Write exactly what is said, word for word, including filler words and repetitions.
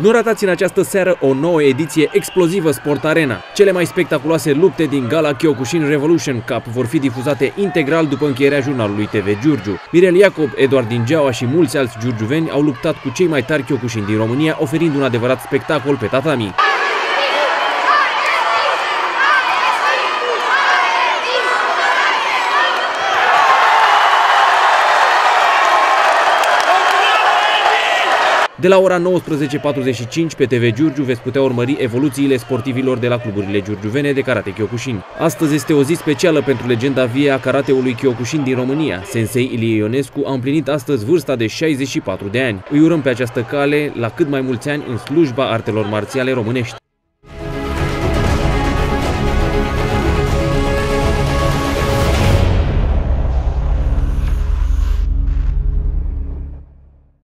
Nu ratați în această seară o nouă ediție explozivă Sport Arena. Cele mai spectaculoase lupte din gala Kyokushin Revolution Cup vor fi difuzate integral după încheierea jurnalului T V Giurgiu. Mirel Iacob, Eduard Dingeaua și mulți alți giurgiuveni au luptat cu cei mai tari Kyokushin din România, oferind un adevărat spectacol pe tatami. De la ora nouăsprezece patruzeci și cinci pe T V Giurgiu veți putea urmări evoluțiile sportivilor de la cluburile giurgiuvene de karate Kyokushin. Astăzi este o zi specială pentru legenda vie a karateului Kyokushin din România. Sensei Ilie Ionescu a împlinit astăzi vârsta de șaizeci și patru de ani. Îi urăm pe această cale la cât mai mulți ani în slujba artelor marțiale românești.